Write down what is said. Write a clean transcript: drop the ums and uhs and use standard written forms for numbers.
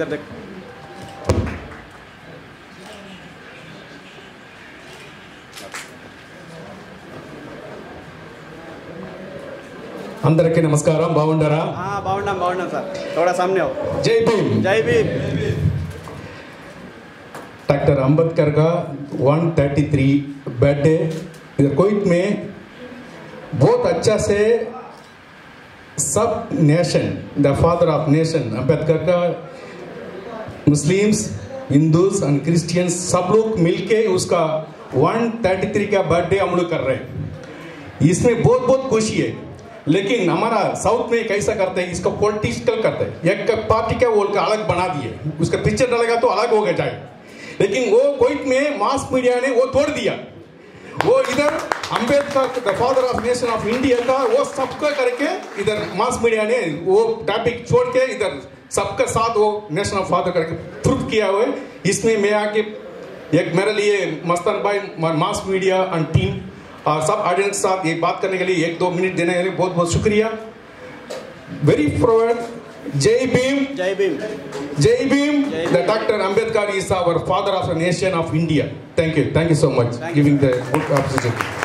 इधर देख। అందరికీ నమస్కారం బాగుండారా బాగున్నాం సార్ थोड़ा सामने आओ जय भीम डॉक्टर अंबेडकर का 133 बर्थडे इधर कोइट में बहुत अच्छा से सब nation the father of nation Ambedkar का मुस्लिम्स हिंदूज एंड क्रिश्चियंस सब लोग मिलके उसका 133 का बर्थडे हम लोग कर रहे हैं। इसमें बहुत बहुत खुशी है, लेकिन हमारा साउथ में कैसा करते हैं, इसको पॉलिटिकल करते हैं। एक पार्टी का वो अलग बना दिए, उसका पिक्चर डालेगा तो अलग हो गया जाए, लेकिन वो कोइट में मास मीडिया ने वो तोड़ दिया। वो इधर Ambedkar the father of nation of India का वो सबका करके इधर मास मीडिया ने वो टॉपिक छोड़ के इधर सबका साथ वो नेशन ऑफ फादर करके प्रूफ किया हुआ है। इसमें मैं आके एक मेरे लिए मस्तान भाई मास मीडिया एंड टीम और सब ऑडियंस के साथ ये बात करने के लिए 1-2 मिनट देने के लिए बहुत बहुत शुक्रिया। Very proud. जय Bhim the doctor Ambedkar is our father of the nation of India. Thank you so much giving the good opportunity.